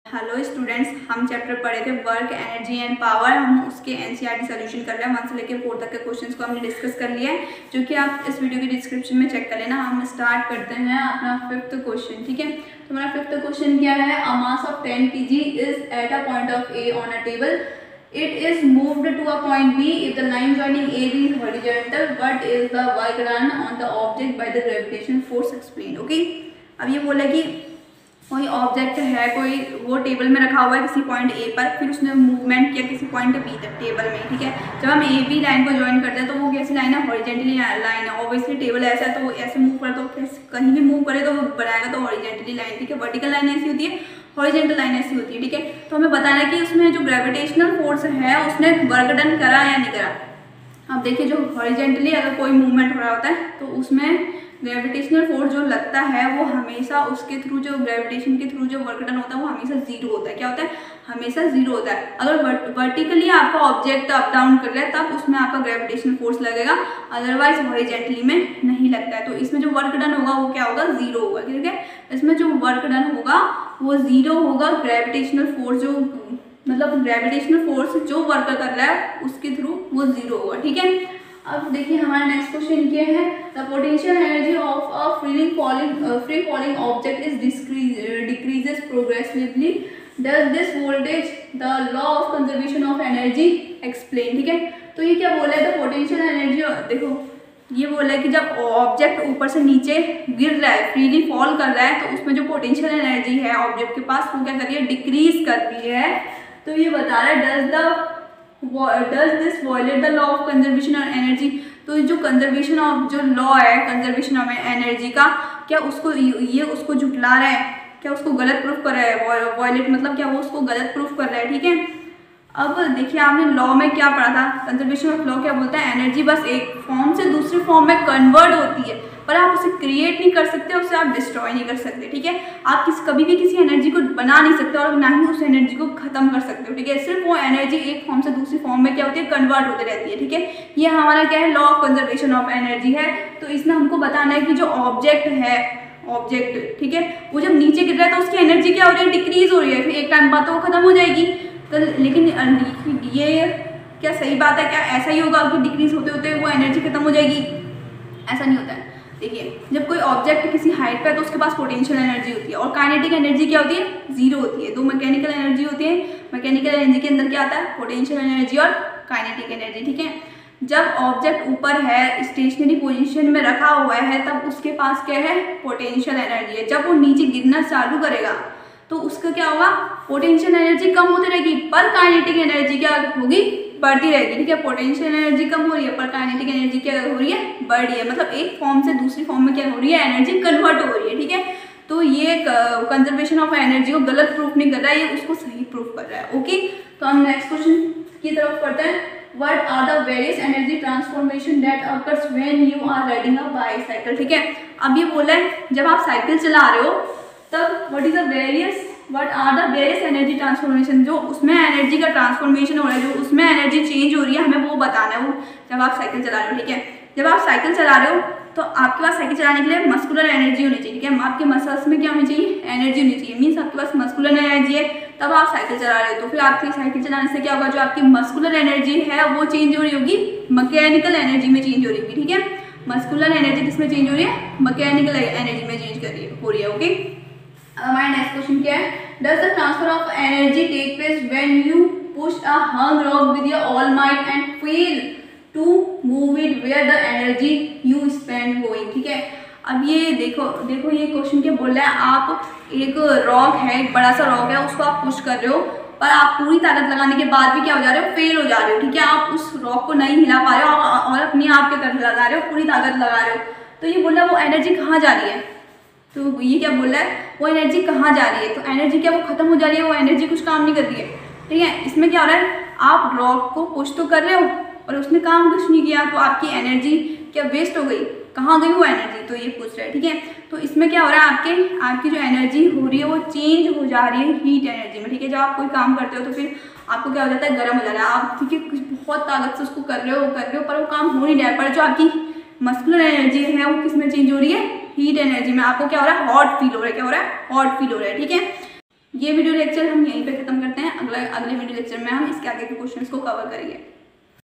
Hello students, हम chapter पढ़े थे वर्क, एनर्जी एंड पावर। हम उसके एनसीईआरटी सॉल्यूशन कर रहे हैं। 1 से लेकर 4 तक के क्वेश्चंस को हमने डिस्कस कर लिया है, जो कि आप इस वीडियो के डिस्क्रिप्शन में चेक कर लेना। हम स्टार्ट करते हैं अपना 5th क्वेश्चन। ठीक है, तो हमारा 5th क्वेश्चन क्या है? A mass of 10 kg is at a point of A on a table. It is moved to a point B if the line joining AB is horizontal. What is the work done on the object by the gravitational force? Explain. Okay. अब ये बोला कि कोई object है, कोई वो table में रखा हुआ है किसी पॉइंट ए पर, फिर उसने मूवमेंट किया किसी पॉइंट बी तक टेबल में। ठीक है, जब हम ए बी लाइन को ज्वाइन करते हैं तो वो कैसी लाइन है? हॉरिजेंटली लाइन है। ऑब्वियसली टेबल ऐसा है तो वो ऐसे मूव करे, तो कहीं भी मूव करे तो वो बनाएगा तो हॉरिजेंटली लाइन। ठीक है, वर्टिकल लाइन ऐसी होती है, हॉरिजेंटल लाइन ऐसी होती है। ठीक है, तो हमें बताना है कि उसमें जो ग्रेविटेशनल फोर्स है उसने वर्क डन करा या नहीं करा। अब देखिए, जो हॉरिजेंटली अगर कोई मूवमेंट हो रहा होता है तो उसमें ग्रेविटेशनल फोर्स जो लगता है वो हमेशा उसके थ्रू, जो ग्रेविटेशन के थ्रू जो वर्क डन होता है वो हमेशा जीरो होता है। क्या होता है? हमेशा जीरो होता है। अगर वर्टिकली आपका ऑब्जेक्ट अप डाउन कर रहा है तब उसमें आपका ग्रेविटेशनल फोर्स लगेगा, अदरवाइज हॉरिजेंटली में नहीं लगता है। तो इसमें जो वर्क डन होगा वो क्या होगा? जीरो होगा। ठीक है, इसमें जो वर्क डन होगा वो जीरो होगा। ग्रेविटेशनल फोर्स जो ग्रेविटेशनल फोर्स जो वर्क कर रहा है उसके थ्रू वो जीरो होगा। ठीक है, अब देखिए हमारा नेक्स्ट क्वेश्चन क्या है? The potential energy of a free falling object is decreases progressively. Does this violate the law of conservation of energy explain. ठीक है, तो ये क्या बोला है? द पोटेंशियल एनर्जी, देखो ये बोला है कि जब ऑब्जेक्ट ऊपर से नीचे गिर रहा है, फ्रीली फॉल कर रहा है, तो उसमें जो पोटेंशियल एनर्जी है ऑब्जेक्ट के पास वो क्या कर रही है? डिक्रीज कर रही है। तो ये बता रहा है does this violate the law of conservation of energy. तो जो कंजर्वेशन ऑफ जो लॉ है कंजर्वेशन ऑफ एनर्जी का, क्या उसको ये उसको झुटला रहा है? क्या उसको गलत प्रूफ कर रहा है? वायलेट मतलब क्या? वो उसको गलत प्रूफ कर रहा है। ठीक है, अब देखिए आपने लॉ में क्या पढ़ा था? कंजर्वेशन ऑफ लॉ क्या बोलता है? एनर्जी बस एक फॉर्म से दूसरे फॉर्म में कन्वर्ट होती है, पर आप उसे क्रिएट नहीं कर सकते, उसे आप डिस्ट्रॉय नहीं कर सकते। ठीक है, आप कभी भी किसी एनर्जी को बना नहीं सकते और ना ही उस एनर्जी को खत्म कर सकते हो। ठीक है, सिर्फ वो एनर्जी एक फॉर्म से दूसरी फॉर्म में क्या होती है? कन्वर्ट होती रहती है। ठीक है, ये हमारा क्या है? Law of conservation of energy है। तो इसमें हमको बताना है कि जो ऑब्जेक्ट ठीक है, वो जब नीचे गिर रहा है तो उसकी एनर्जी क्या हो रही है? डिक्रीज हो रही है। फिर एक टाइम बाद तो वो खत्म हो जाएगी। तो लेकिन ये क्या सही बात है? क्या ऐसा ही होगा कि डिक्रीज होते होते वो एनर्जी खत्म हो जाएगी? ऐसा नहीं होता है। देखिए, जब कोई ऑब्जेक्ट किसी हाइट पे है तो उसके पास पोटेंशियल एनर्जी होती है, और काइनेटिक एनर्जी क्या होती है? जीरो होती है। दो मैकेनिकल एनर्जी होती है। मैकेनिकल एनर्जी के अंदर क्या आता है? पोटेंशियल एनर्जी और काइनेटिक एनर्जी। ठीक है, जब ऑब्जेक्ट ऊपर है, स्टेशनरी पोजीशन में रखा हुआ है, तब उसके पास क्या है? पोटेंशियल एनर्जी है। जब वो नीचे गिरना चालू करेगा तो उसका क्या होगा? पोटेंशियल एनर्जी कम होती रहेगी, पर काइनेटिक एनर्जी क्या होगी? बढ़ती रहेगी। ठीक है, पोटेंशियल एनर्जी कम हो रही है पर काइनेटिक एनर्जी क्या हो रही है? बढ़ रही है। मतलब एक फॉर्म से दूसरी फॉर्म में क्या हो रही है? एनर्जी कन्वर्ट हो रही है। ठीक है, तो ये कंजर्वेशन ऑफ एनर्जी को गलत प्रूफ नहीं कर रहा है, ये उसको सही प्रूफ कर रहा है। ओके, तो हम नेक्स्ट क्वेश्चन की तरफ पढ़ते हैं। What are the various energy transformation that occurs when you are riding a bicycle. ठीक है, अब ये बोला है जब आप साइकिल चला रहे हो तब what are the various energy transformation, जो उसमें एनर्जी का ट्रांसफॉर्मेशन हो रहा है, जो उसमें एनर्जी चेंज हो रही है, हमें वो बताना है। वो जब आप साइकिल चला रहे हो, ठीक है, जब आप साइकिल चला रहे हो तो आपके पास साइकिल चलाने के लिए मस्कुलर एनर्जी होनी चाहिए। ठीक है, आपके मसल्स में क्या होनी चाहिए? एनर्जी होनी चाहिए। मीन्स आपके पास मस्कुलर एनर्जी है तब आप साइकिल चला रहे हो। तो फिर आपकी साइकिल चलाने से क्या होगा? जो आपकी मस्कुलर एनर्जी है वो चेंज हो रही होगी, मैकेनिकल एनर्जी में चेंज हो रही होगी। ठीक है, मस्कुलर एनर्जी किसमें चेंज हो रही है? मैकेनिकल एनर्जी में चेंज हो रही है। ओके, हमारा नेक्स्ट क्वेश्चन क्या है? Does the transfer of energy take place when you push a हंग rock with your all might and fail to move it where the energy you spend going. ठीक है, अब ये देखो ये क्वेश्चन क्या बोल रहा है? आप एक रॉक है, एक बड़ा सा रॉक है, उसको आप पुश कर रहे हो, पर आप पूरी ताकत लगाने के बाद भी क्या हो जा रहे हो? फेल हो जा रहे हो. ठीक है, आप उस रॉक को नहीं हिला पा रहे हो और अपनी आप के तरफ लगा रहे हो, पूरी ताकत लगा रहे हो. तो ये बोल रहा है वो एनर्जी कहाँ जा रही है? तो ये क्या बोल रहा है? वो एनर्जी कहाँ जा रही है? तो एनर्जी क्या वो खत्म हो जा रही है? वो एनर्जी कुछ काम नहीं कर रही है. ठीक है, इसमें क्या हो रहा है? आप रॉक को पुश तो कर रहे हो और उसने काम कुछ नहीं किया, तो आपकी एनर्जी क्या वेस्ट हो गई? कहाँ गई वो एनर्जी? तो ये पूछ रहा है. ठीक है, तो इसमें क्या हो रहा है? आपकी जो एनर्जी हो रही है वो चेंज हो जा रही है हीट एनर्जी में. ठीक है, जब आप कोई काम करते हो तो फिर आपको क्या हो जाता है? गर्म हो जा रहा है. आप ठीक है कुछ बहुत ताकत से उसको कर रहे हो पर वो काम हो नहीं रहा है. पर जो आपकी मस्कुलर एनर्जी है वो किस में चेंज हो रही है? हीट एनर्जी में. आपको क्या हो रहा है? हॉट फील हो रहा है. क्या हो रहा है? हॉट फील हो रहा है. ठीक है, ये वीडियो लेक्चर हम यहीं पे खत्म करते हैं। अगले वीडियो लेक्चर में हम इसके आगे के क्वेश्चंस को कवर करेंगे।